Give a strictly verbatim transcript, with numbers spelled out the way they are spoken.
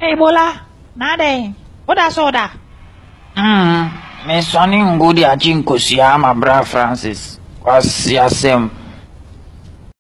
Hey Bola, nade. Oda soda. Hmm, me sonny ngudi achinko siya ma bra Francis. Was yasem.